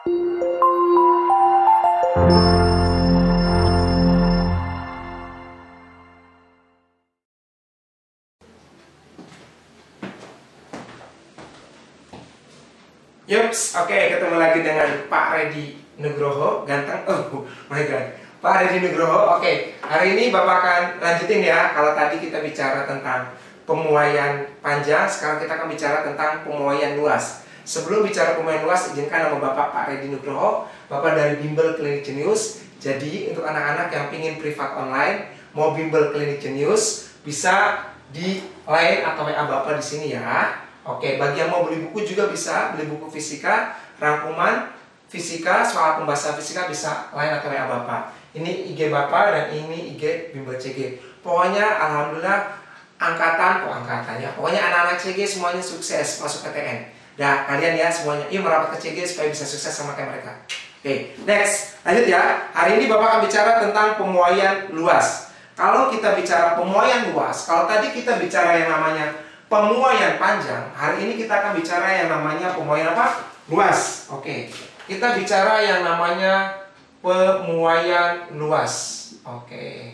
Yups, oke, ketemu lagi dengan Pak Reddy Nugroho, ganteng. Oh my god, Pak Reddy Nugroho. Oke, hari ini Bapak akan lanjutin ya. Kalau tadi kita bicara tentang pemuaian panjang, sekarang kita akan bicara tentang pemuaian luas. Sebelum bicara pemuaian luas, izinkan nama Bapak Pak Reddy Nugroho, Bapak dari Bimbel Klinik Jenius. Jadi untuk anak-anak yang pingin privat online, mau Bimbel Klinik Jenius, bisa di line atau WA Bapak di sini ya. Oke, bagi yang mau beli buku juga bisa, beli buku fisika, rangkuman fisika, soal pembahasan fisika bisa line atau WA Bapak. Ini IG Bapak dan ini IG Bimbel CG. Pokoknya alhamdulillah angkatannya. Pokoknya anak-anak CG semuanya sukses masuk PTN. Nah, kalian ya semuanya, yuk merapat ke CG supaya bisa sukses sama kayak mereka. Oke, next, lanjut ya. Hari ini Bapak akan bicara tentang pemuaian luas. Kalau kita bicara pemuaian luas, kalau tadi kita bicara yang namanya pemuaian panjang, hari ini kita akan bicara yang namanya pemuaian apa? Luas. Oke. Kita bicara yang namanya pemuaian luas. Oke.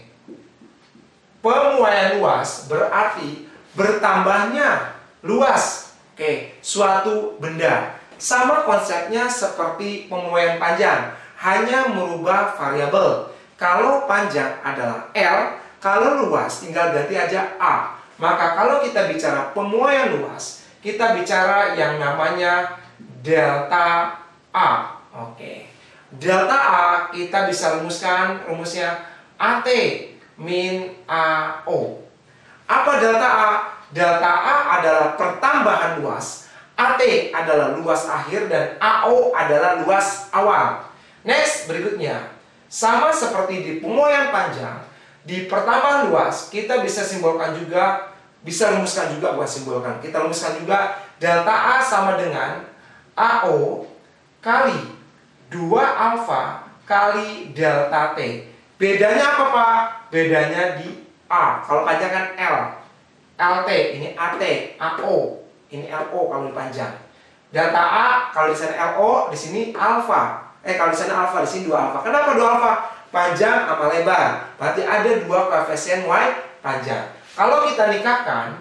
Pemuaian luas berarti bertambahnya luas. Oke, suatu benda. Sama konsepnya seperti pemuaian panjang, hanya merubah variabel. Kalau panjang adalah L, kalau luas tinggal ganti aja A. Maka kalau kita bicara pemuaian luas, kita bicara yang namanya delta A. Oke. Delta A kita bisa rumuskan rumusnya AT min AO. Apa delta A? Delta A adalah pertambahan luas, AT adalah luas akhir, dan AO adalah luas awal. Next, berikutnya. Sama seperti di pemuaian panjang, di pertambahan luas, kita bisa simbolkan juga, bisa rumuskan juga, bukan simbolkan. Kita rumuskan juga delta A sama dengan AO kali 2 alfa kali delta T. Bedanya apa Pak? Bedanya di A. Kalau panjang kan L. LT, ini AT, AO, ini LO kalau panjang. Delta A, kalau di sana LO, di sini alfa. Kalau di sana alfa, di sini 2 alfa. Kenapa 2 alfa? Panjang sama lebar. Berarti ada 2 koefisien Y panjang. Kalau kita nikahkan,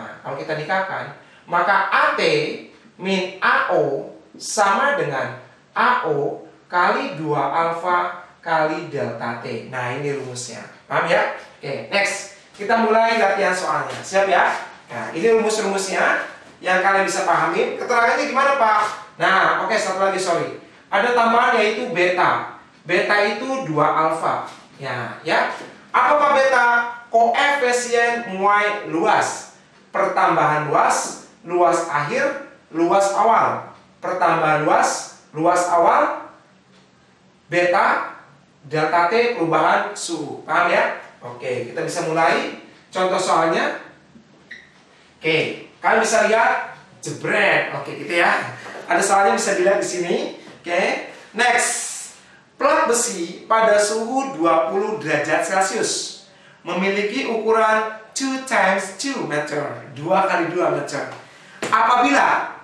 maka AT min AO sama dengan AO kali 2 alfa kali delta T. Nah, ini rumusnya. Paham ya? Oke, next. Kita mulai latihan soalnya. Siap ya? Nah, ini rumus-rumusnya yang kalian bisa pahami. Keterangannya gimana, Pak? Nah, oke, satu lagi, sorry. Ada tambahan yaitu beta. Beta itu 2 alfa. Ya. Apa Pak beta? Koefisien Y luas. Pertambahan luas, luas akhir, luas awal. Pertambahan luas, luas awal, beta, delta T perubahan suhu. Paham ya? Oke, kita bisa mulai. Contoh soalnya. Oke, kalian bisa lihat jebret. Oke, gitu ya. Ada soalnya bisa dilihat di sini. Oke, next. Plat besi pada suhu 20 derajat Celcius memiliki ukuran 2 times 2 meter, 2 kali 2 meter. Apabila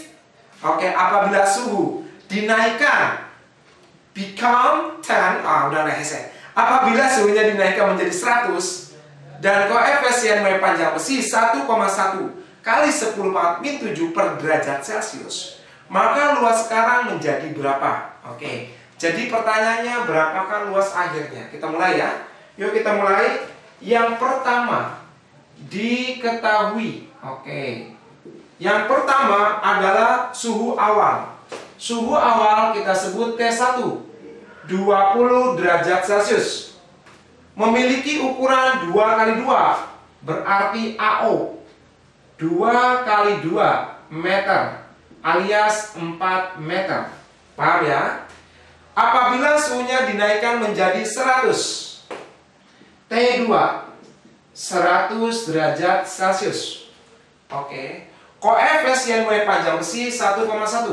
suhu dinaikkan become 10, apabila suhunya dinaikkan menjadi 100 dan koefisien Y panjang besi 1,1 kali 10 pangkat min 7 per derajat Celcius, maka luas sekarang menjadi berapa? Oke. Jadi pertanyaannya, berapakah luas akhirnya? Kita mulai ya. Yuk kita mulai. Yang pertama diketahui. Oke. Yang pertama adalah suhu awal. Suhu awal kita sebut T1, 20 derajat Celcius. Memiliki ukuran 2 kali 2, berarti AO 2 kali 2 meter alias 4 meter. Paham ya? Apabila suhunya dinaikkan menjadi 100, T2 100 derajat Celcius. Oke. Koefisien Y panjang besi 1,1,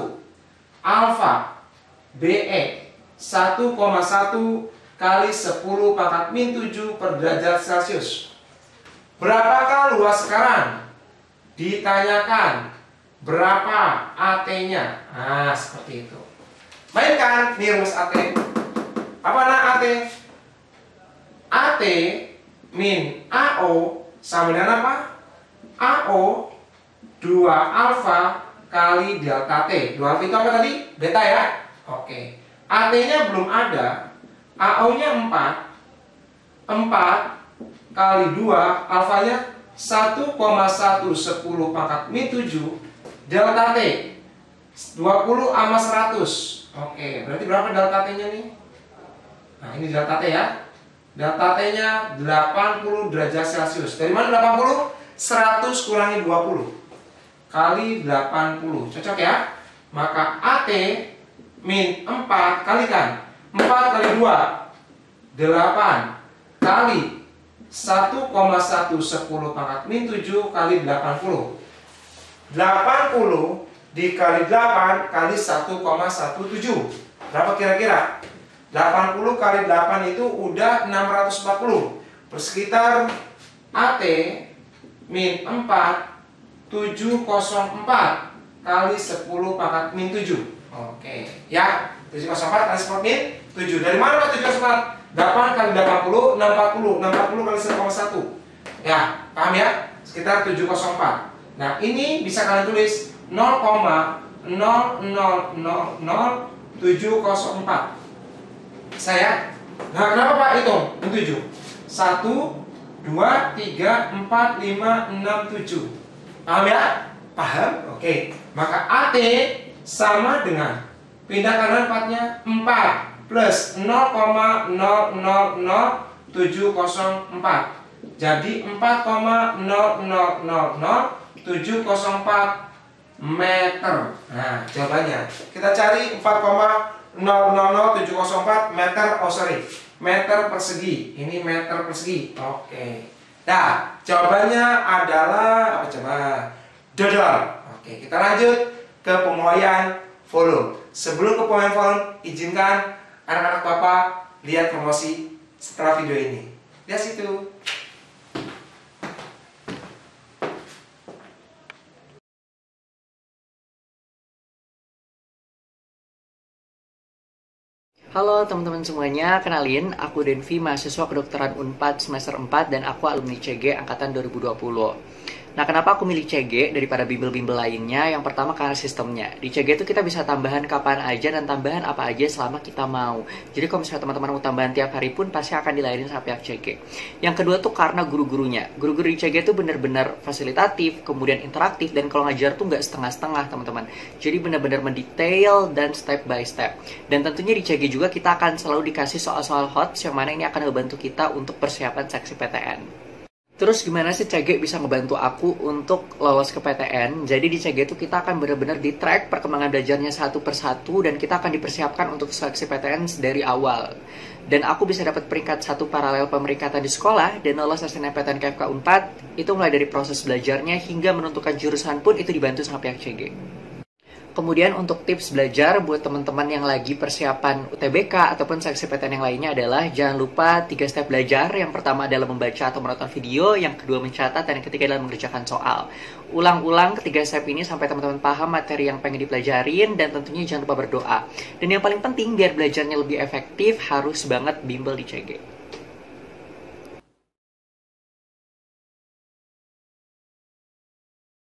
alfa BE 1,1 kali 10 pangkat min 7 per derajat Celcius. Berapakah luas sekarang? Ditanyakan berapa AT-nya. Nah, seperti itu. Mainkan nih rumus AT. Apa nah AT? AT min AO sama dengan apa? AO 2 alfa kali delta T. 2 alfa itu apa tadi? Beta ya? Oke. AT-nya belum ada. AO-nya 4. 4 kali 2 alfanya 1,110 pangkat min 7 delta T 20 sama 100. Oke, berarti berapa delta T-nya nih? Nah, ini delta T ya. Delta T-nya 80 derajat Celcius. Dari mana 80? 100 kurangi 20 kali 80. Cocok ya? Maka AT min 4 kalikan 4 kali 2 8 kali 1,110 pangkat min 7 kali 80. 80 dikali 8 kali 1,17. Berapa kira-kira? 80 kali 8 itu udah 640. Bersekitar AT min 4 704 kali 10 pangkat min 7. Oke, ya. 704 kali 10 min 7. Dari mana Pak 704? 8 kali 80, 640. 640 kali 1,1. Ya, paham ya? Sekitar 704. Nah, ini bisa kalian tulis 0,0000704. Saya. Nah, kenapa Pak hitung? 7. 1 2 3 4 5 6 7. Paham ya? Paham? Oke. Maka AT sama dengan pindah kanan 4-nya 4 plus 0,000704. Jadi 4,0000704 meter. Nah, jawabannya kita cari 4,0000704 meter. Meter persegi. Ini meter persegi. Oke. Nah, jawabannya adalah apa coba? Dodol. Oke, kita lanjut ke pemuaian volume. Sebelum ke pemuaian volume, izinkan anak-anak Bapak lihat promosi setelah video ini. Lihat situ. Halo teman-teman semuanya, kenalin aku Denvi, mahasiswa kedokteran Unpad semester 4 dan aku alumni CG angkatan 2020. Nah, kenapa aku milih CG daripada bimbel-bimbel lainnya? Yang pertama karena sistemnya. Di CG itu kita bisa tambahan kapan aja dan tambahan apa aja selama kita mau. Jadi kalau misalnya teman-teman mau tambahan tiap hari pun pasti akan dilayanin sama pihak CG. Yang kedua tuh karena guru-gurunya. Guru-guru di CG itu benar-benar fasilitatif, kemudian interaktif, dan kalau ngajar tuh nggak setengah-setengah teman-teman. Jadi benar-benar mendetail dan step by step. Dan tentunya di CG juga kita akan selalu dikasih soal-soal hot yang mana ini akan membantu kita untuk persiapan seksi PTN. Terus gimana sih CG bisa ngebantu aku untuk lolos ke PTN? Jadi di CG itu kita akan benar-benar di track perkembangan belajarnya satu persatu dan kita akan dipersiapkan untuk seleksi PTN dari awal. Dan aku bisa dapat peringkat 1 paralel pemeringkatan di sekolah dan lolos SNMPTN KFK Unpad. Itu mulai dari proses belajarnya hingga menentukan jurusan pun itu dibantu sama pihak CG. Kemudian untuk tips belajar buat teman-teman yang lagi persiapan UTBK ataupun seleksi PTN yang lainnya adalah jangan lupa 3 step belajar. Yang pertama adalah membaca atau menonton video, yang kedua mencatat, dan yang ketiga adalah mengerjakan soal. Ulang-ulang ketiga step ini sampai teman-teman paham materi yang pengen dipelajarin dan tentunya jangan lupa berdoa. Dan yang paling penting biar belajarnya lebih efektif harus banget bimbel di CG.